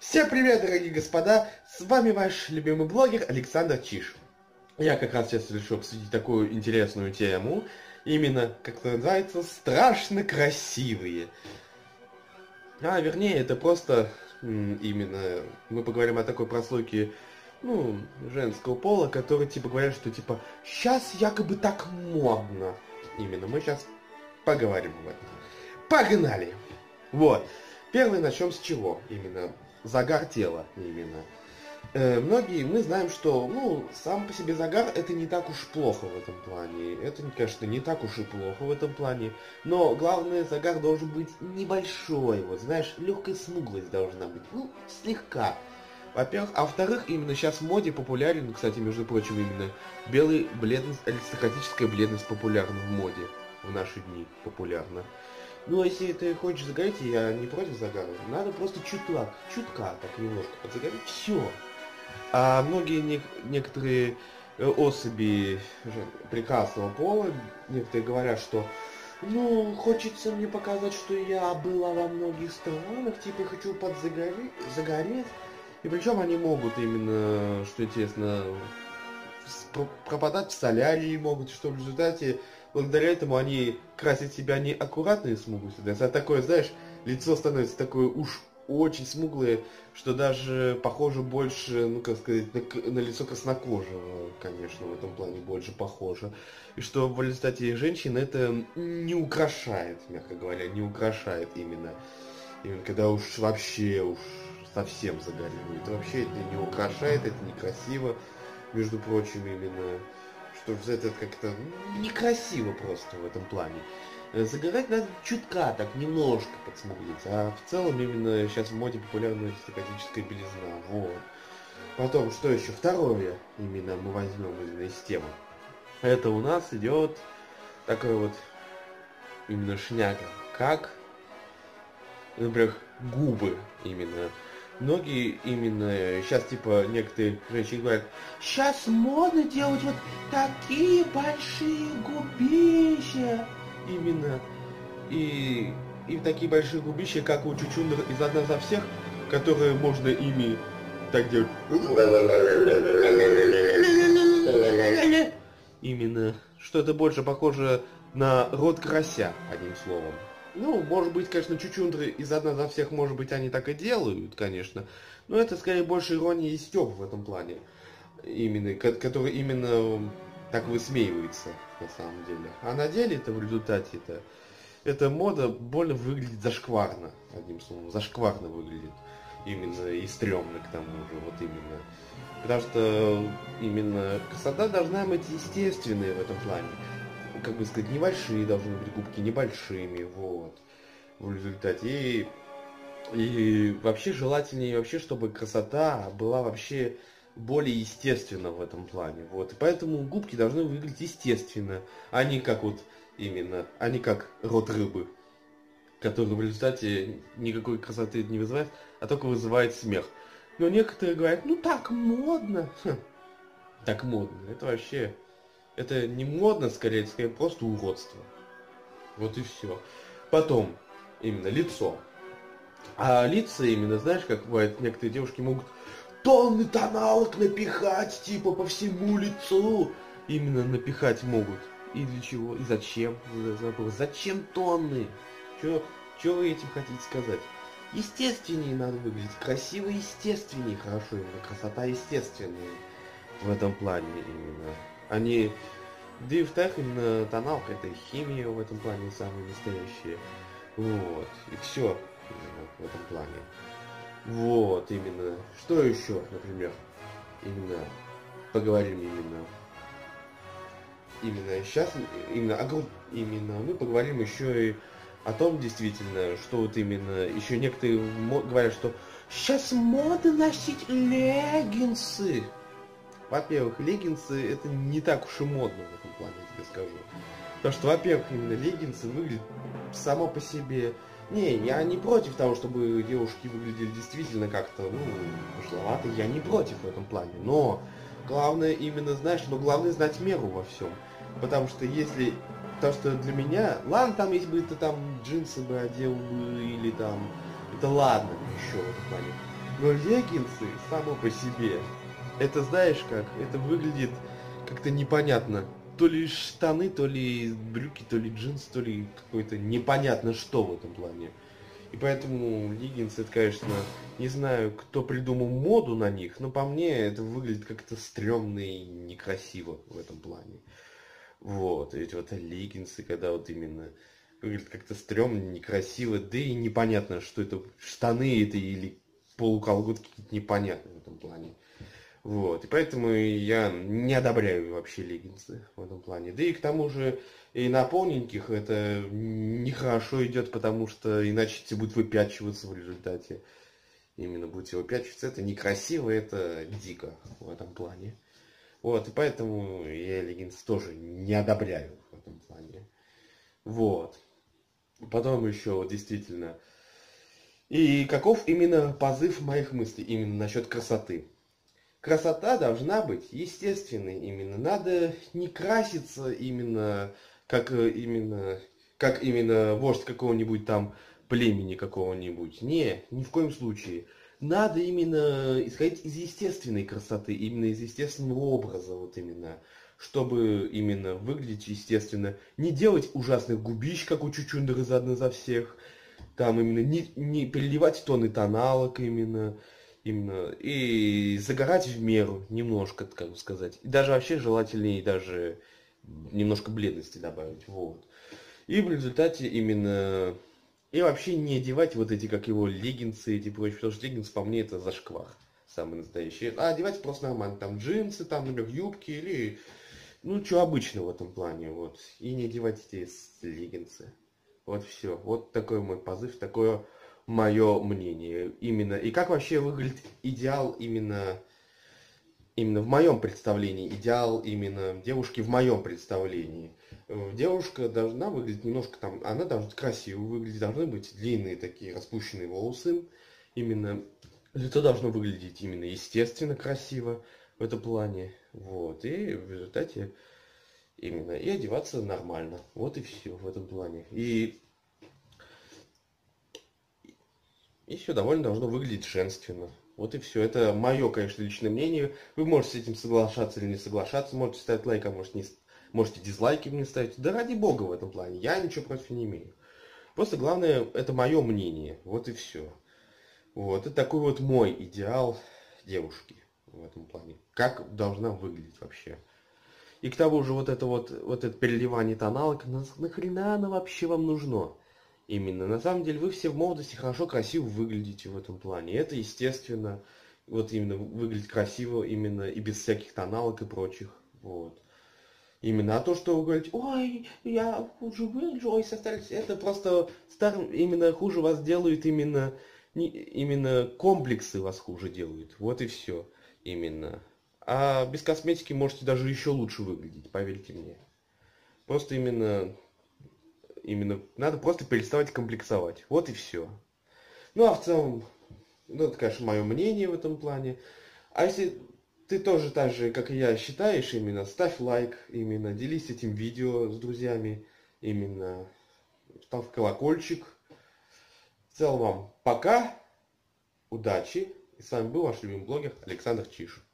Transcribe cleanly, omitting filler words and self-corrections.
Всем привет, дорогие господа! С вами ваш любимый блогер Александр Чиш. Я как раз сейчас решил обсудить такую интересную тему. Именно, как это называется, страшно красивые. Вернее, это просто именно мы поговорим о такой прослойке, женского пола, которые типа говорят, что типа сейчас якобы так модно. Именно мы сейчас поговорим об этом. Погнали! Вот. Первый начнем с чего? Именно загар тела именно. Многие, мы знаем, что, сам по себе загар это не так уж плохо в этом плане. Это, конечно, не так уж и плохо в этом плане. Но главное, загар должен быть небольшой. Вот, знаешь, легкая смуглость должна быть. Слегка. Во-первых. А во-вторых, именно сейчас в моде популярен, кстати, между прочим, именно белый бледность, аристократическая бледность популярна в моде. В наши дни популярна. Ну, а если ты хочешь загореть, я не против загара, надо просто чутка так немножко подзагореть, все. А многие некоторые особи прекрасного пола, некоторые говорят, что хочется мне показать, что я была во многих странах, типа хочу загореть. И причем они могут именно, что интересно, пропадать в солярии могут, что в результате благодаря этому они красят себя не аккуратно и смуглые, а такое, знаешь, лицо становится такое уж очень смуглое, что даже похоже больше, на лицо краснокожего, конечно, в этом плане больше похоже. И что в результате женщин это не украшает, мягко говоря, не украшает именно когда уж вообще совсем загорело. Это вообще это не украшает, это некрасиво, между прочим, именно. Что это как-то некрасиво просто в этом плане. Загорать надо чутка, так немножко подсмуглить. А в целом именно сейчас в моде популярна аристократическая белизна. Вот. Потом, что еще? Второе именно мы возьмем именно из темы. Это у нас идет такой вот именно шняга. Как, например, губы именно. Многие именно сейчас типа некоторые женщины говорят, сейчас модно делать вот такие большие губища. Именно. И такие большие губища, как у чучундр из «Одна за всех», которые можно ими так делать. Именно. Что это больше похоже на рот карася, одним словом. Может быть, конечно, чучундры из «Одна за всех», может быть, они так и делают, конечно. Но это, скорее, больше ирония и стёб в этом плане. Именно, который именно так высмеивается, на самом деле. А на деле это в результате эта мода больно выглядит зашкварно, одним словом. Зашкварно выглядит. Именно и стрёмно к тому же, вот именно. Потому что именно красота должна быть естественной в этом плане. Как бы сказать, небольшие должны быть губки, небольшими, вот, в результате. И вообще желательнее, вообще, чтобы красота была вообще более естественна в этом плане, вот. И поэтому губки должны выглядеть естественно, а не как а не как рот рыбы, который в результате никакой красоты не вызывает, а только вызывает смех. Но некоторые говорят, так модно. Так модно, это вообще... Это не модно, скорее просто уродство. Вот и все. Потом, именно лицо. А лица именно, знаешь, как бывает, некоторые девушки могут тонны тоналок напихать, типа, по всему лицу. Именно напихать могут. И для чего? И зачем? Зачем тонны? Что вы этим хотите сказать? Естественнее надо выглядеть. Красиво естественнее. Хорошо, именно красота естественная. В этом плане именно. Они... Да и в-вторых, именно тоналка, это химия в этом плане самая настоящая. Вот. И все в этом плане. Вот, именно. Что еще, например? Именно. Поговорим именно. Именно сейчас, именно мы поговорим еще и о том, действительно, что вот именно, еще некоторые говорят, что сейчас мода носить леггинсы. Во-первых, леггинсы это не так уж и модно в этом плане, я тебе скажу. Потому что, во-первых, именно леггинсы выглядят само по себе... Не, я не против того, чтобы девушки выглядели действительно как-то, пошловато, я не против в этом плане. Но главное именно, знаешь, главное знать меру во всем. Потому что для меня, ладно, там, если бы ты там джинсы бы одел бы, или там, это ладно еще в этом плане. Но леггинсы само по себе, это знаешь как, это выглядит как-то непонятно. То ли штаны, то ли брюки, то ли джинсы, то ли какое-то непонятно что в этом плане. И поэтому леггинсы, это, конечно, не знаю, кто придумал моду на них, но по мне это выглядит как-то стрёмно и некрасиво в этом плане. Вот, эти вот леггинсы, когда вот именно выглядит как-то стрёмно, некрасиво, да и непонятно, что это, штаны это или полуколготки, какие-то непонятные в этом плане. Вот, и поэтому я не одобряю вообще леггинсы в этом плане. Да и к тому же и на полненьких это нехорошо идет, потому что иначе тебе будет выпячиваться в результате. Именно будете выпячиваться, это некрасиво, это дико в этом плане. Вот, и поэтому я леггинсы тоже не одобряю в этом плане. Вот. Потом еще вот действительно. И каков именно позыв моих мыслей именно насчет красоты? Красота должна быть естественной именно. Надо не краситься именно как именно вождь какого-нибудь там племени какого-нибудь. Не, ни в коем случае. Надо именно исходить из естественной красоты, именно из естественного образа, вот именно, чтобы именно выглядеть естественно. Не делать ужасных губищ, как у Чучундеры заодно за всех. Там именно не переливать тоны тоналок именно. Именно. И загорать в меру, немножко, как бы сказать. И даже вообще желательнее даже немножко бледности добавить. Вот. И в результате именно... И вообще не одевать вот эти, как его, леггинсы эти прочие, потому что леггинсы по мне это зашквар. Самый настоящий. А одевать просто нормально. Там джинсы, там, например, юбки или... Ну, что обычно в этом плане. Вот. И не одевать эти леггинсы. Вот все. Вот такой мой позыв, такое мое мнение. Именно. И как вообще выглядит идеал именно в моем представлении, идеал именно девушки в моем представлении. Девушка должна выглядеть немножко там, она должна красиво выглядеть, должны быть длинные такие распущенные волосы. Именно лицо должно выглядеть именно естественно красиво в этом плане. Вот. И в результате именно и одеваться нормально. Вот и все в этом плане. И все довольно должно выглядеть женственно. Вот и все. Это мое, конечно, личное мнение. Вы можете с этим соглашаться или не соглашаться. Можете ставить лайк, а можете дизлайки мне ставить. Да ради бога в этом плане. Я ничего против не имею. Просто главное, это мое мнение. Вот и все. Вот. Это такой вот мой идеал девушки в этом плане. Как должна выглядеть вообще. И к тому же вот это переливание тоналок, нахрена оно вообще вам нужно? Именно. На самом деле вы все в молодости хорошо, красиво выглядите в этом плане. Это естественно. Вот именно выглядит красиво именно и без всяких тоналок и прочих. Вот. Именно. А то, что вы говорите, ой, я хуже выгляжу, ой, состарились, это просто именно хуже вас делают именно комплексы вас хуже делают. Вот и все. Именно. А без косметики можете даже еще лучше выглядеть, поверьте мне. Просто именно надо просто переставать комплексовать. Вот и все. Ну а в целом, ну это, конечно, мое мнение в этом плане. А если ты тоже так же, как и я, считаешь, именно ставь лайк, именно делись этим видео с друзьями, именно ставь колокольчик. В целом вам пока, удачи. И с вами был ваш любимый блогер Александр Чиш.